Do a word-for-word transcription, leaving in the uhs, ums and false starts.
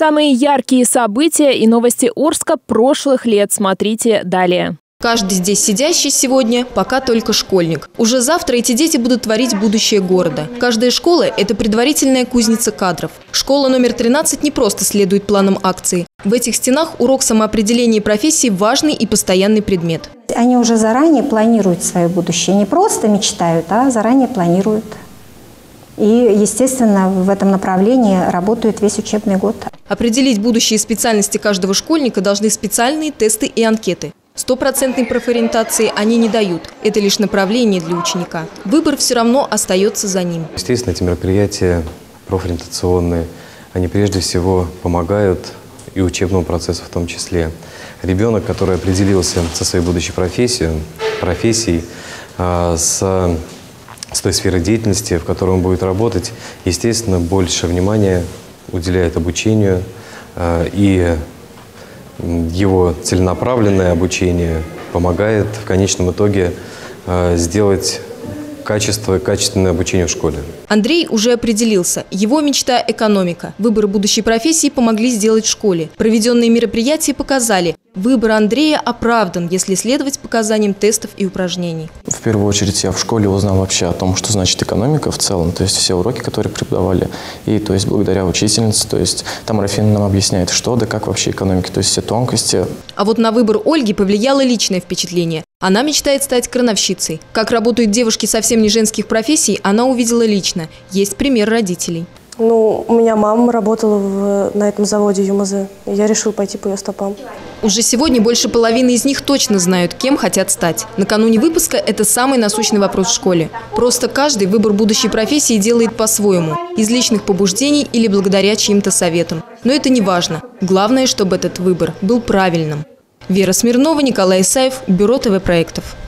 Самые яркие события и новости Орска прошлых лет смотрите далее. Каждый здесь сидящий сегодня пока только школьник. Уже завтра эти дети будут творить будущее города. Каждая школа – это предварительная кузница кадров. Школа номер тринадцать не просто следует планам акции. В этих стенах урок самоопределения профессии – важный и постоянный предмет. Они уже заранее планируют свое будущее. Не просто мечтают, а заранее планируют. И, естественно, в этом направлении работают весь учебный год. Определить будущие специальности каждого школьника должны специальные тесты и анкеты. Стопроцентной профориентации они не дают. Это лишь направление для ученика. Выбор все равно остается за ним. Естественно, эти мероприятия профориентационные, они прежде всего помогают и учебному процессу в том числе. Ребенок, который определился со своей будущей профессией, профессией с, с той сферой деятельности, в которой он будет работать, естественно, больше внимания уделяет обучению и его целенаправленное обучение помогает в конечном итоге э, сделать качество, качественное обучение в школе. Андрей уже определился. Его мечта – экономика. Выбор будущей профессии помогли сделать в школе. Проведенные мероприятия показали – выбор Андрея оправдан, если следовать показаниям тестов и упражнений. В первую очередь я в школе узнал вообще о том, что значит экономика в целом, то есть все уроки, которые преподавали, и то есть благодаря учительнице, то есть там Рафина нам объясняет, что да как вообще экономика, то есть все тонкости. А вот на выбор Ольги повлияло личное впечатление. Она мечтает стать крановщицей. Как работают девушки совсем не женских профессий, она увидела лично. Есть пример родителей. Ну, у меня мама работала в, на этом заводе ЮМЗ. Я решила пойти по ее стопам. Уже сегодня больше половины из них точно знают, кем хотят стать. Накануне выпуска это самый насущный вопрос в школе. Просто каждый выбор будущей профессии делает по-своему. Из личных побуждений или благодаря чьим-то советам. Но это не важно. Главное, чтобы этот выбор был правильным. Вера Смирнова, Николай Исаев, Бюро ТВ проектов.